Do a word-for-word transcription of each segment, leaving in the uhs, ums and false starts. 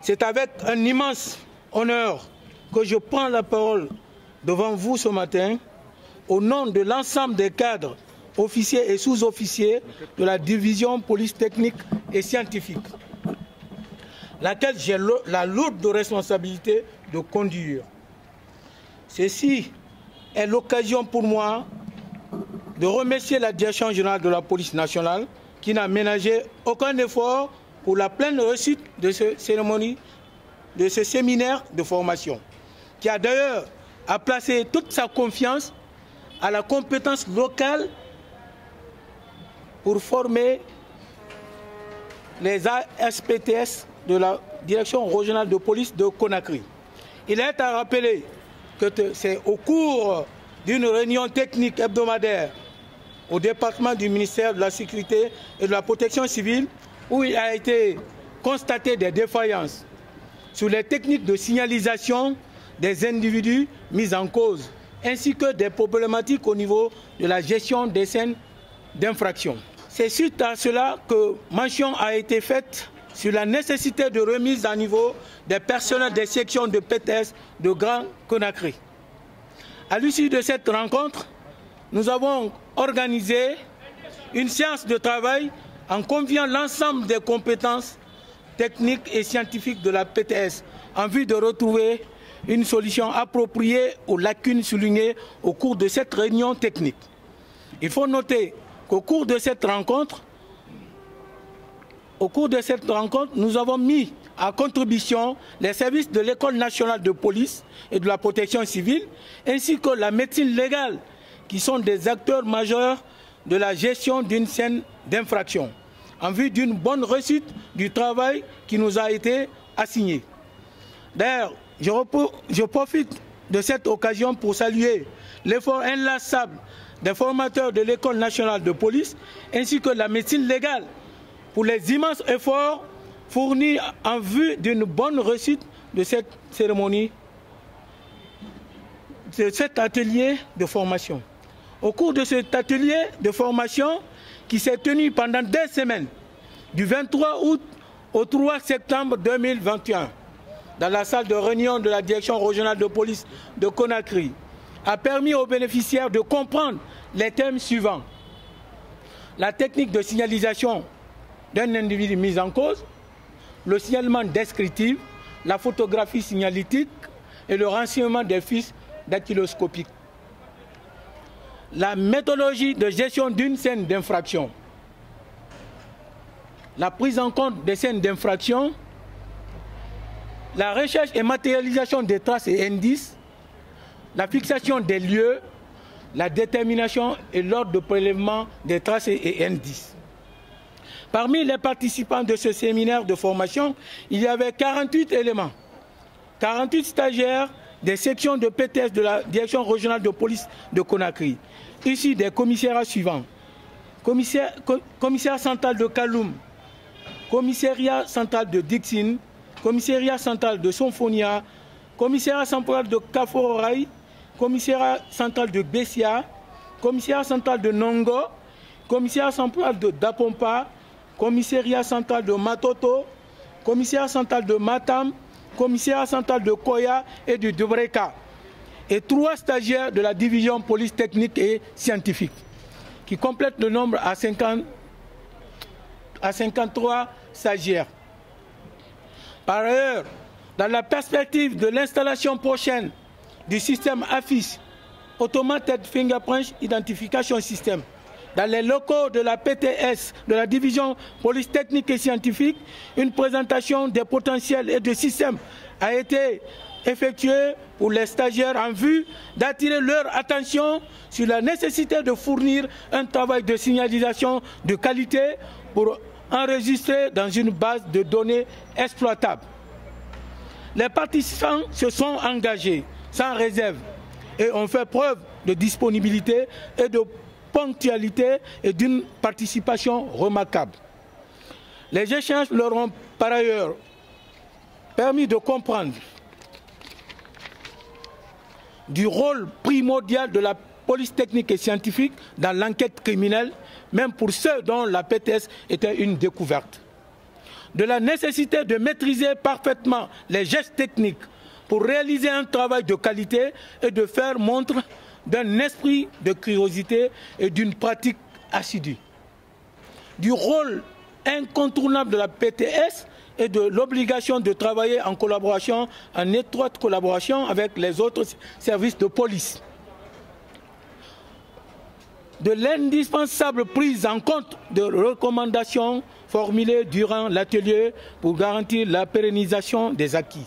C'est avec un immense honneur que je prends la parole devant vous ce matin au nom de l'ensemble des cadres, officiers et sous-officiers de la division police technique et scientifique, laquelle j'ai la lourde responsabilité de conduire. Ceci est l'occasion pour moi de remercier la Direction générale de la police nationale qui n'a ménagé aucun effort pour la pleine réussite de cette cérémonie, de ce séminaire de formation, qui a d'ailleurs à placer toute sa confiance à la compétence locale pour former les A S P T S de la Direction régionale de police de Conakry. Il est à rappeler que c'est au cours d'une réunion technique hebdomadaire au département du ministère de la Sécurité et de la Protection civile où il a été constaté des défaillances sur les techniques de signalisation des individus mis en cause, ainsi que des problématiques au niveau de la gestion des scènes d'infraction. C'est suite à cela que mention a été faite sur la nécessité de remise à niveau des personnels des sections de P T S de Grand Conakry. À l'issue de cette rencontre, nous avons organisé une séance de travail en conviant l'ensemble des compétences techniques et scientifiques de la P T S en vue de retrouver une solution appropriée aux lacunes soulignées au cours de cette réunion technique. Il faut noter qu'au cours de cette rencontre, au cours de cette rencontre, nous avons mis à contribution les services de l'École nationale de police et de la protection civile, ainsi que la médecine légale, qui sont des acteurs majeurs de la gestion d'une scène d'infraction, en vue d'une bonne réussite du travail qui nous a été assigné. D'ailleurs, je, je profite de cette occasion pour saluer l'effort inlassable des formateurs de l'École nationale de police, ainsi que la médecine légale, pour les immenses efforts fournis en vue d'une bonne réussite de cette cérémonie, de cet atelier de formation. Au cours de cet atelier de formation qui s'est tenu pendant deux semaines, du vingt-trois août au trois septembre deux mille vingt et un, dans la salle de réunion de la Direction régionale de police de Conakry, a permis aux bénéficiaires de comprendre les thèmes suivants. La technique de signalisation d'un individu mis en cause, le signalement descriptif, la photographie signalétique et le renseignement des fiches dactyloscopiques. La méthodologie de gestion d'une scène d'infraction, la prise en compte des scènes d'infraction, la recherche et matérialisation des traces et indices, la fixation des lieux, la détermination et l'ordre de prélèvement des traces et indices. Parmi les participants de ce séminaire de formation, il y avait quarante-huit éléments, quarante-huit stagiaires des sections de P T S de la Direction régionale de police de Conakry, issus des commissariats suivants. Commissaire, commissaire central de Kaloum, commissariat central de Dixine, commissariat central de Sonfonia, commissariat central de Kafororaï, commissariat central de Bessia, commissariat central de Nongo, commissariat central de Dapompa, commissariat central de Matoto, commissariat central de Matam, commissariat central de Koya et de Debreka, et trois stagiaires de la division police technique et scientifique, qui complètent le nombre à, cinquante, à cinquante-trois stagiaires. Par ailleurs, dans la perspective de l'installation prochaine du système AFIS, Automated Fingerprint Identification System, dans les locaux de la P T S, de la division police technique et scientifique, une présentation des potentiels et des systèmes a été effectuée pour les stagiaires en vue d'attirer leur attention sur la nécessité de fournir un travail de signalisation de qualité pour enregistrer dans une base de données exploitable. Les participants se sont engagés sans réserve et ont fait preuve de disponibilité et de ponctualité et d'une participation remarquable. Les échanges leur ont par ailleurs permis de comprendre du rôle primordial de la police technique et scientifique dans l'enquête criminelle, même pour ceux dont la P T S était une découverte. de la nécessité de maîtriser parfaitement les gestes techniques pour réaliser un travail de qualité et de faire montre d'un esprit de curiosité et d'une pratique assidue. Du rôle incontournable de la P T S et de l'obligation de travailler en collaboration, en étroite collaboration avec les autres services de police. De l'indispensable prise en compte de recommandations formulées durant l'atelier pour garantir la pérennisation des acquis.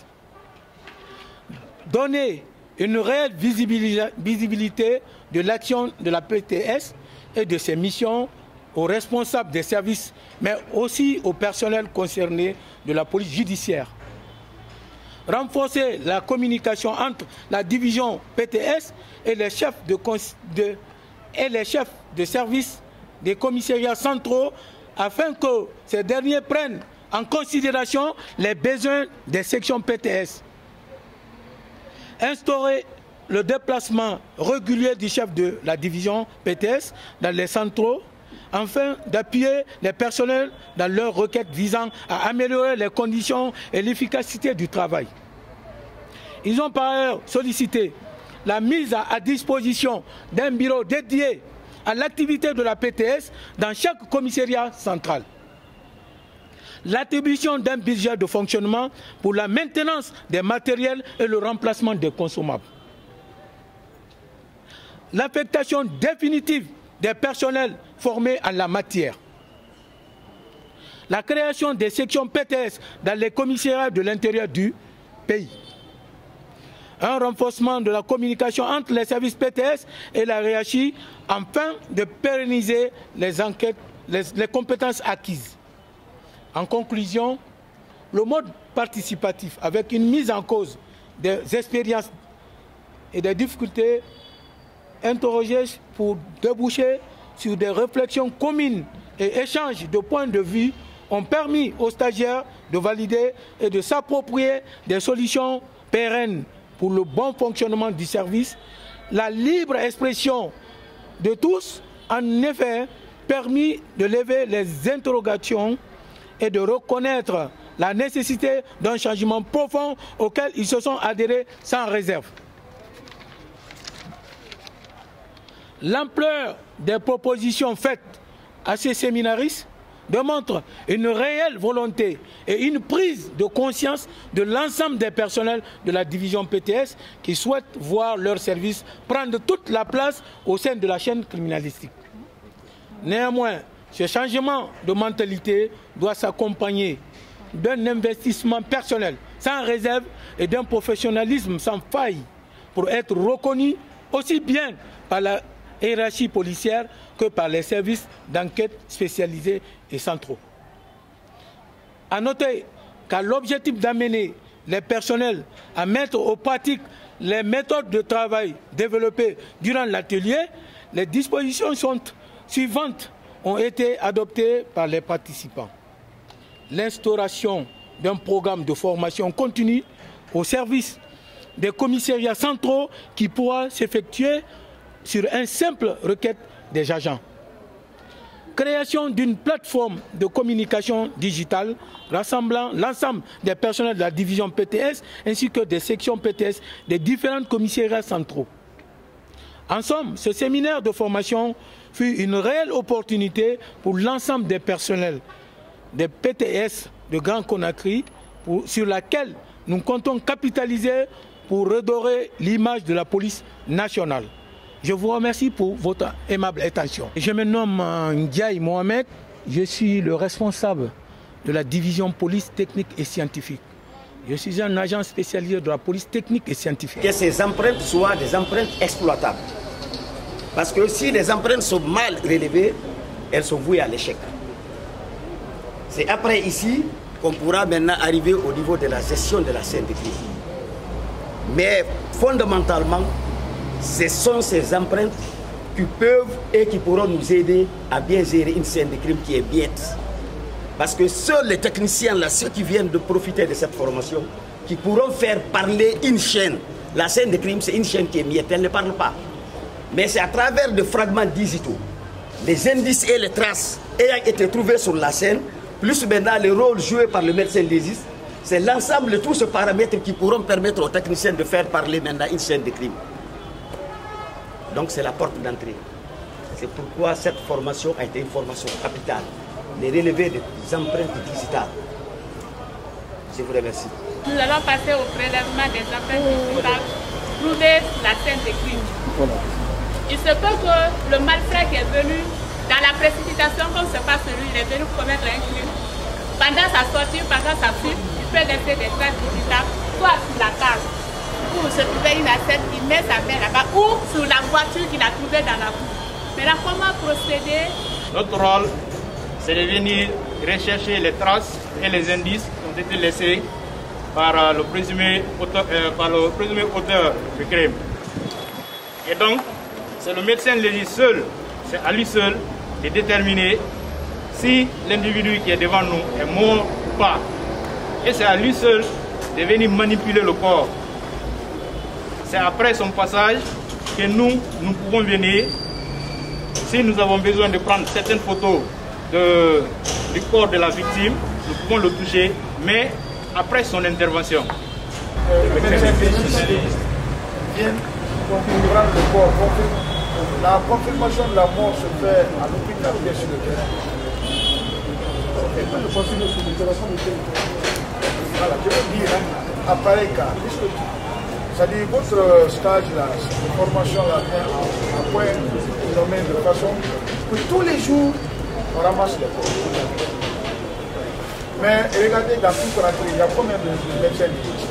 Donner une réelle visibilité de l'action de la P T S et de ses missions aux responsables des services, mais aussi au personnel concerné de la police judiciaire. Renforcer la communication entre la division P T S et les chefs de, de, et les chefs de service des commissariats centraux afin que ces derniers prennent en considération les besoins des sections P T S. Instaurer le déplacement régulier du chef de la division P T S dans les centraux afin d'appuyer les personnels dans leurs requêtes visant à améliorer les conditions et l'efficacité du travail. Ils ont par ailleurs sollicité la mise à disposition d'un bureau dédié à l'activité de la P T S dans chaque commissariat central. L'attribution d'un budget de fonctionnement pour la maintenance des matériels et le remplacement des consommables. L'affectation définitive des personnels formés en la matière. La création des sections P T S dans les commissariats de l'intérieur du pays. Un renforcement de la communication entre les services P T S et la hiérarchie afin de pérenniser les enquêtes, les, les compétences acquises. En conclusion, le mode participatif avec une mise en cause des expériences et des difficultés interrogées pour déboucher sur des réflexions communes et échanges de points de vue ont permis aux stagiaires de valider et de s'approprier des solutions pérennes pour le bon fonctionnement du service. La libre expression de tous, en effet, permis de lever les interrogations et de reconnaître la nécessité d'un changement profond auquel ils se sont adhérés sans réserve. L'ampleur des propositions faites à ces séminaristes démontre une réelle volonté et une prise de conscience de l'ensemble des personnels de la division P T S qui souhaitent voir leur service prendre toute la place au sein de la chaîne criminalistique. Néanmoins, ce changement de mentalité doit s'accompagner d'un investissement personnel sans réserve et d'un professionnalisme sans faille pour être reconnu aussi bien par la hiérarchie policière que par les services d'enquête spécialisés et centraux. À noter qu'à l'objectif d'amener les personnels à mettre aux pratiques les méthodes de travail développées durant l'atelier, les dispositions sont suivantes ont été adoptées par les participants. L'instauration d'un programme de formation continue au service des commissariats centraux qui pourra s'effectuer sur une simple requête des agents. Création d'une plateforme de communication digitale rassemblant l'ensemble des personnels de la division P T S ainsi que des sections P T S des différents commissariats centraux. En somme, ce séminaire de formation fut une réelle opportunité pour l'ensemble des personnels des P T S de Grand Conakry pour, sur laquelle nous comptons capitaliser pour redorer l'image de la police nationale. Je vous remercie pour votre aimable attention. Je me nomme Ndiaye Mohamed, je suis le responsable de la division police technique et scientifique. Je suis un agent spécialisé de la police technique et scientifique. Que ces empreintes soient des empreintes exploitables. Parce que si les empreintes sont mal relevées, elles sont vouées à l'échec. C'est après ici qu'on pourra maintenant arriver au niveau de la gestion de la scène de crime. Mais fondamentalement, ce sont ces empreintes qui peuvent et qui pourront nous aider à bien gérer une scène de crime qui est muette. Parce que seuls les techniciens, là, ceux qui viennent de profiter de cette formation, qui pourront faire parler une chaîne. La scène de crime, c'est une chaîne qui est muette, elle ne parle pas. Mais c'est à travers des fragments digitaux, les indices et les traces ayant été trouvés sur la scène, plus maintenant le rôle joué par le médecin légiste, c'est l'ensemble de tous ces paramètres qui pourront permettre aux techniciens de faire parler maintenant une scène de crime. Donc c'est la porte d'entrée. C'est pourquoi cette formation a été une formation capitale. Les relevés des empreintes digitales. Je vous remercie. Nous allons passer au prélèvement des empreintes digitales, prouver la scène de crime. Voilà. Il se peut que le malfrat qui est venu dans la précipitation, comme ce n'est pas celui, il est venu commettre un crime. Pendant sa sortie, pendant sa fuite, il peut laisser des traces digitales, soit sur la case où se trouvait une assiette, il met sa main là-bas, ou sur la voiture qu'il a trouvée dans la boue. Maintenant, comment procéder? Notre rôle, c'est de venir rechercher les traces et les indices qui ont été laissés par le présumé auteur, euh, par le présumé auteur du crime. Et donc, c'est le médecin légiste seul, c'est à lui seul de déterminer si l'individu qui est devant nous est mort ou pas. Et c'est à lui seul de venir manipuler le corps. C'est après son passage que nous, nous pouvons venir, si nous avons besoin de prendre certaines photos de, du corps de la victime, nous pouvons le toucher, mais après son intervention. Le médecin légiste vient prendre le corps. La confirmation de la mort se fait à l'hôpital bien sur le terrain. Voilà, je veux dire, à pareil cas, c'est-à-dire votre stage là, cette formation là, à point nommé de façon que tous les jours on ramasse les corps. Mais regardez, dans tout Conakry, il y a combien de médecins légistes?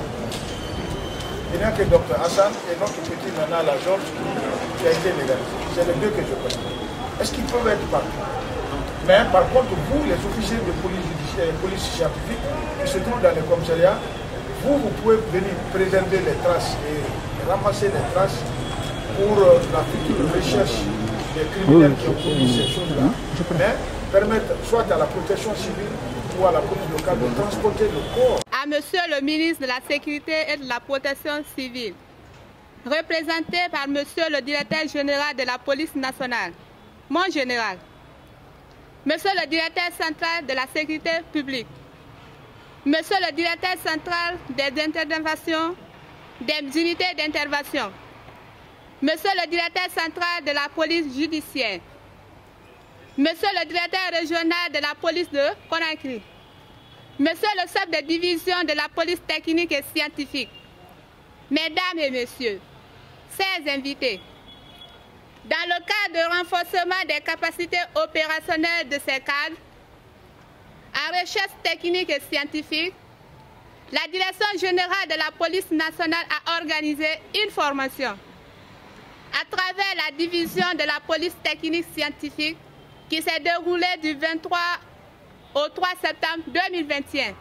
Il n'y a que docteur Hassan et notre petit nana, la Georges, qui a été légalisé. C'est les deux que je connais. Est-ce qu'ils peuvent être partout? Mais par contre, vous, les officiers de police judiciaire et police scientifique qui se trouvent dans les commissariats, vous, vous pouvez venir préserver les traces et ramasser les traces pour la future recherche des criminels qui ont commis ces choses-là. Mais permettre soit à la protection civile ou à la police locale de transporter le corps. À Monsieur le ministre de la Sécurité et de la Protection civile, représenté par Monsieur le directeur général de la police nationale, mon général, Monsieur le directeur central de la sécurité publique, Monsieur le directeur central des interventions, des unités d'intervention, Monsieur le directeur central de la police judiciaire, Monsieur le directeur régional de la police de Conakry, Monsieur le chef de division de la police technique et scientifique, Mesdames et Messieurs, chers invités, dans le cadre de renforcement des capacités opérationnelles de ces cadres, en recherche technique et scientifique, la Direction générale de la police nationale a organisé une formation à travers la division de la police technique scientifique qui s'est déroulée du vingt-trois au trois septembre deux mille vingt et un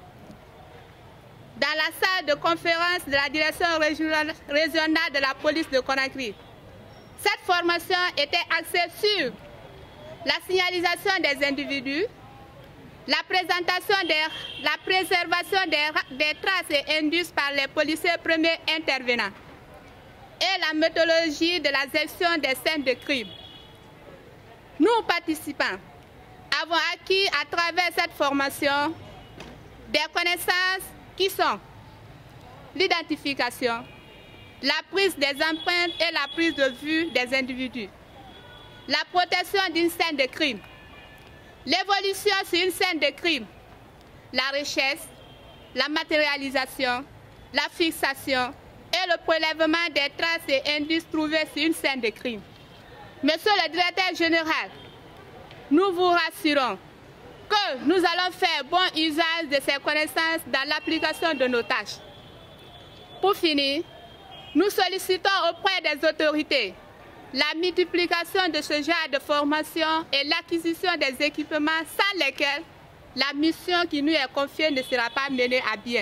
dans la salle de conférence de la Direction régionale de la police de Conakry. Cette formation était axée sur la signalisation des individus, la présentation des, la préservation des, des traces et indices par les policiers premiers intervenants et la méthodologie de la gestion des scènes de crime. Nous, participants, avons acquis à travers cette formation des connaissances qui sont l'identification, la prise des empreintes et la prise de vue des individus, la protection d'une scène de crime, l'évolution sur une scène de crime, la recherche, la matérialisation, la fixation et le prélèvement des traces et indices trouvés sur une scène de crime. Monsieur le directeur général, nous vous rassurons que nous allons faire bon usage de ces connaissances dans l'application de nos tâches. Pour finir, nous sollicitons auprès des autorités la multiplication de ce genre de formation et l'acquisition des équipements sans lesquels la mission qui nous est confiée ne sera pas menée à bien.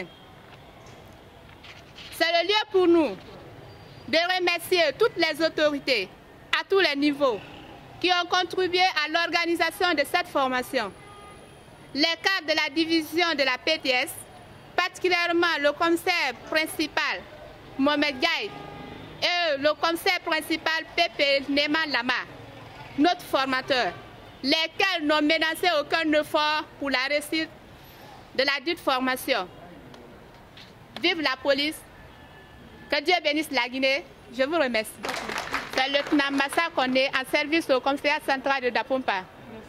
C'est le lieu pour nous de remercier toutes les autorités à tous les niveaux qui ont contribué à l'organisation de cette formation. Les cadres de la division de la P T S, particulièrement le commissaire principal Mohamed Gaï et le commissaire principal Pepe Neman Lama, notre formateur, lesquels n'ont menacé aucun effort pour la réussite de la dite formation. Vive la police, que Dieu bénisse la Guinée, je vous remercie. C'est le lieutenant Massa Kondé en service au commissariat central de Dapompa.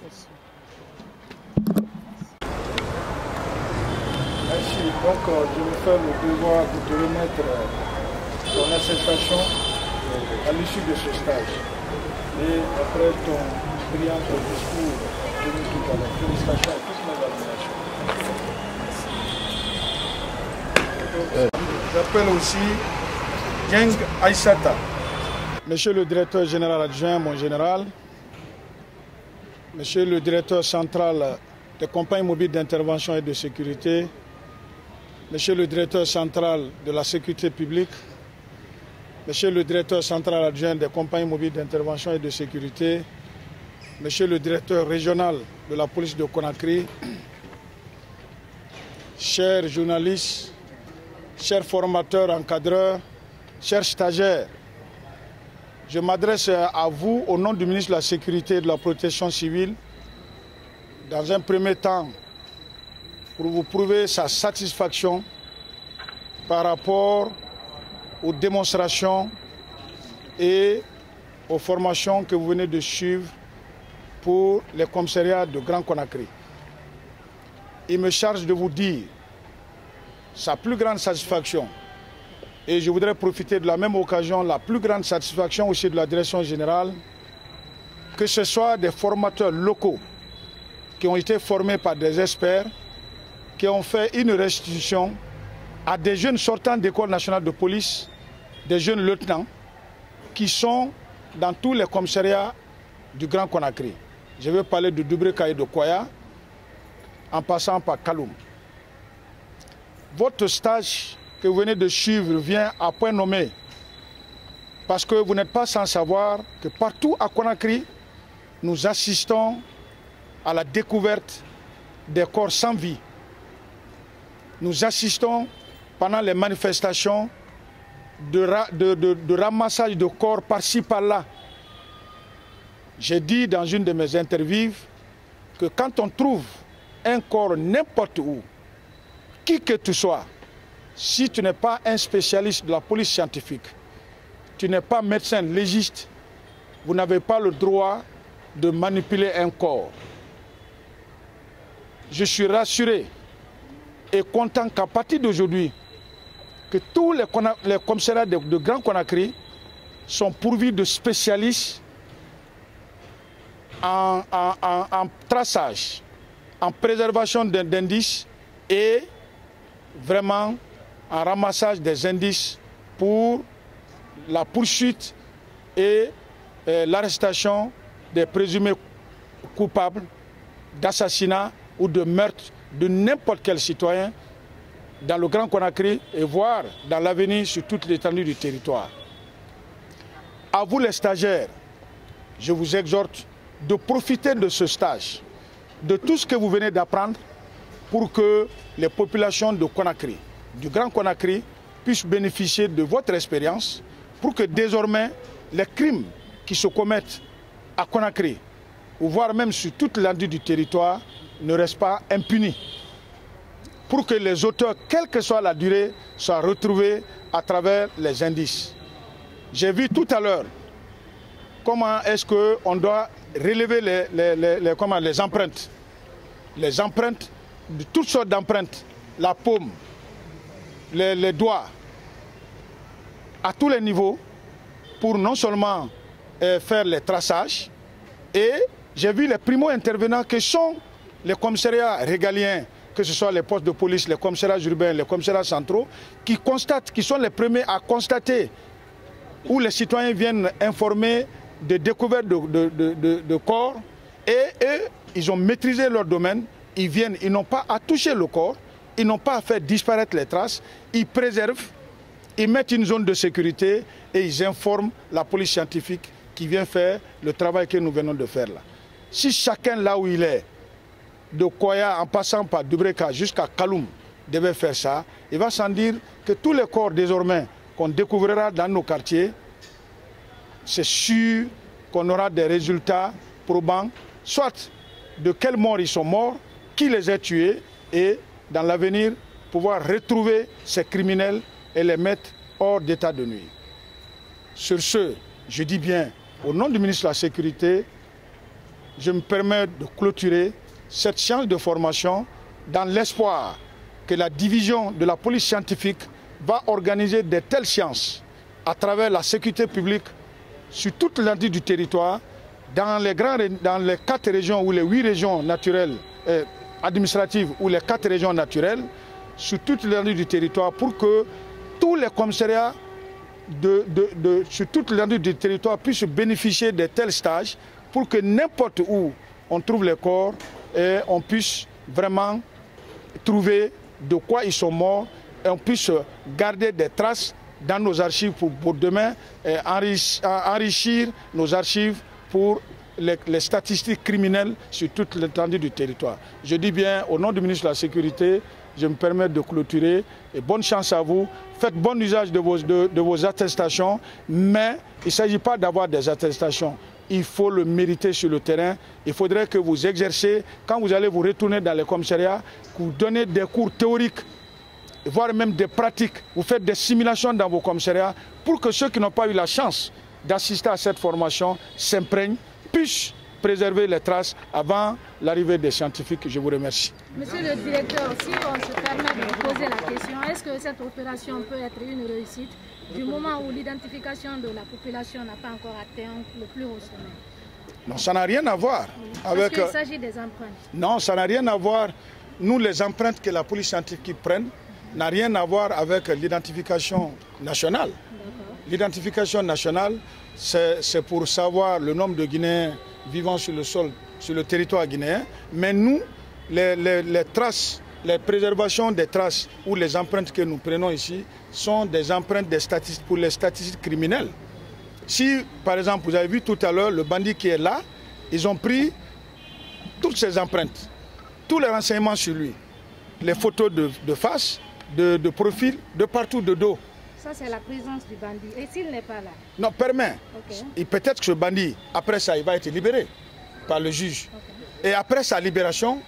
Merci. Donc, euh, je vais faire le devoir de te remettre euh, ton attestation euh, à l'issue de ce stage. Et après ton brillant discours tenu tout à l'heure, félicitations à toutes mes admirations. Euh. J'appelle aussi Dieng Aïssata. Monsieur le directeur général adjoint, mon général, Monsieur le directeur central des compagnies mobiles d'intervention et de sécurité, Monsieur le directeur central de la sécurité publique, Monsieur le directeur central adjoint des compagnies mobiles d'intervention et de sécurité, Monsieur le directeur régional de la police de Conakry, chers journalistes, chers formateurs, encadreurs, chers stagiaires, je m'adresse à vous au nom du ministre de la Sécurité et de la Protection civile, dans un premier temps, pour vous prouver sa satisfaction par rapport aux démonstrations et aux formations que vous venez de suivre pour les commissariats de Grand Conakry. Il me charge de vous dire sa plus grande satisfaction. Et je voudrais profiter de la même occasion, la plus grande satisfaction aussi de la direction générale, que ce soit des formateurs locaux qui ont été formés par des experts, qui ont fait une restitution à des jeunes sortants d'école nationale de police, des jeunes lieutenants, qui sont dans tous les commissariats du Grand Conakry. Je vais parler de Dubreka et de Koya, en passant par Kaloum. Votre stage que vous venez de suivre vient à point nommé, parce que vous n'êtes pas sans savoir que partout à Conakry, nous assistons à la découverte des corps sans vie. Nous assistons pendant les manifestations de, ra de, de, de ramassage de corps par-ci par-là. J'ai dit dans une de mes interviews que quand on trouve un corps n'importe où, qui que tu sois, si tu n'es pas un spécialiste de la police scientifique, tu n'es pas médecin légiste, vous n'avez pas le droit de manipuler un corps. Je suis rassuré et content qu'à partir d'aujourd'hui, que tous les, les commissariats de, de Grand Conakry sont pourvus de spécialistes en, en, en, en traçage, en préservation d'indices et vraiment en ramassage des indices pour la poursuite et euh, l'arrestation des présumés coupables d'assassinat ou de meurtre de n'importe quel citoyen dans le Grand Conakry et voire dans l'avenir sur toute l'étendue du territoire. À vous les stagiaires, je vous exhorte de profiter de ce stage, de tout ce que vous venez d'apprendre pour que les populations de Conakry, du Grand Conakry, puissent bénéficier de votre expérience pour que désormais les crimes qui se commettent à Conakry, ou voire même sur toute l'étendue du territoire, ne restent pas impunis. Pour que les auteurs, quelle que soit la durée, soient retrouvés à travers les indices. J'ai vu tout à l'heure comment est-ce qu'on doit relever les, les, les, les, comment, les empreintes. Les empreintes, de toutes sortes d'empreintes, la paume, les, les doigts, à tous les niveaux, pour non seulement euh, faire les traçages, et j'ai vu les primo-intervenants que sont les commissariats régaliens, que ce soit les postes de police, les commissariats urbains, les commissariats centraux, qui constatent, qui sont les premiers à constater, où les citoyens viennent informer de découvertes de, de, de, de, de corps, et eux, ils ont maîtrisé leur domaine, ils viennent, ils n'ont pas à toucher le corps, ils n'ont pas à faire disparaître les traces, ils préservent, ils mettent une zone de sécurité et ils informent la police scientifique qui vient faire le travail que nous venons de faire là. Si chacun là où il est, de Koya en passant par Dubreka jusqu'à Kaloum, devait faire ça, il va sans dire que tous les corps désormais qu'on découvrira dans nos quartiers, c'est sûr qu'on aura des résultats probants soit de quelle mort ils sont morts, qui les a tués, et dans l'avenir, pouvoir retrouver ces criminels et les mettre hors d'état de nuire. Sur ce, je dis bien, au nom du ministre de la Sécurité, je me permets de clôturer cette séance de formation dans l'espoir que la division de la police scientifique va organiser de telles séances à travers la sécurité publique sur toute l'étendue du territoire, dans les, grands, dans les quatre régions ou les huit régions naturelles, euh, administratives ou les quatre régions naturelles, sur toute l'étendue du territoire, pour que tous les commissariats de, de, de, sur toute l'étendue du territoire puissent bénéficier de tels stages, pour que n'importe où on trouve les corps, et on puisse vraiment trouver de quoi ils sont morts, et on puisse garder des traces dans nos archives pour, pour demain, et enrichir, enrichir nos archives pour les, les statistiques criminelles sur toute l'étendue du territoire. Je dis bien, au nom du ministre de la Sécurité, je me permets de clôturer, et bonne chance à vous. Faites bon usage de vos, de, de vos attestations, mais il ne s'agit pas d'avoir des attestations. Il faut le mériter sur le terrain. Il faudrait que vous exercez, quand vous allez vous retourner dans les commissariats, que vous donnez des cours théoriques, voire même des pratiques. Vous faites des simulations dans vos commissariats pour que ceux qui n'ont pas eu la chance d'assister à cette formation s'imprègnent, puissent préserver les traces avant l'arrivée des scientifiques. Je vous remercie. Monsieur le directeur, si on se permet de poser la question, est-ce que cette opération peut être une réussite du moment où l'identification de la population n'a pas encore atteint le plus haut sommet? Non, ça n'a rien à voir avec... Parce qu'il s'agit des empreintes. Non, ça n'a rien à voir. Nous, les empreintes que la police scientifique prenne n'a rien à voir avec l'identification nationale. L'identification nationale, c'est pour savoir le nombre de Guinéens vivant sur le sol, sur le territoire guinéen. Mais nous, les, les, les traces, les préservations des traces ou les empreintes que nous prenons ici sont des empreintes des statistiques pour les statistiques criminelles. Si, par exemple, vous avez vu tout à l'heure le bandit qui est là, ils ont pris toutes ces empreintes, tous les renseignements sur lui, les photos de, de face, de, de profil, de partout, de dos. Ça, c'est la présence du bandit. Et s'il n'est pas là? Non, permet. Okay. Et peut-être que ce bandit, après ça, il va être libéré par le juge. Okay. Et après sa libération,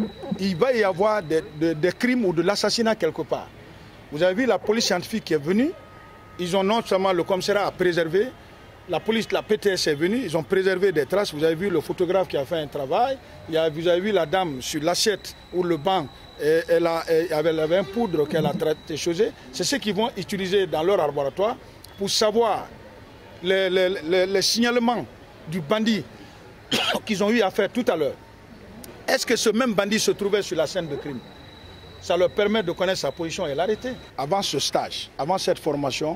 il va y avoir des, des, des crimes ou de l'assassinat quelque part. Vous avez vu la police scientifique qui est venue. Ils ont non seulement le commissariat à préserver, la police, la P T S est venue, ils ont préservé des traces. Vous avez vu le photographe qui a fait un travail. Il y a, vous avez vu la dame sur l'assiette ou le banc. Et elle, a, elle avait un poudre qu'elle a traité chose. C'est ce qu'ils vont utiliser dans leur laboratoire pour savoir les, les, les, les signalements du bandit qu'ils ont eu à faire tout à l'heure. Est-ce que ce même bandit se trouvait sur la scène de crime? Ça leur permet de connaître sa position et l'arrêter. Avant ce stage, avant cette formation,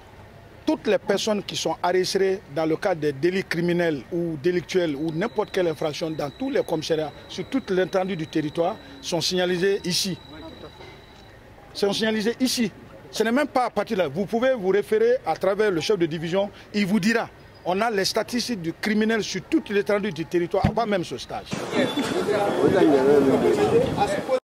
toutes les personnes qui sont arrêtées dans le cadre des délits criminels ou délictuels ou n'importe quelle infraction dans tous les commissariats, sur toute l'étendue du territoire, sont signalisées ici. Sont signalisées ici. Ce n'est même pas à partir de là. Vous pouvez vous référer à travers le chef de division, il vous dira. On a les statistiques du criminel sur toute l'étendue du territoire avant même ce stage.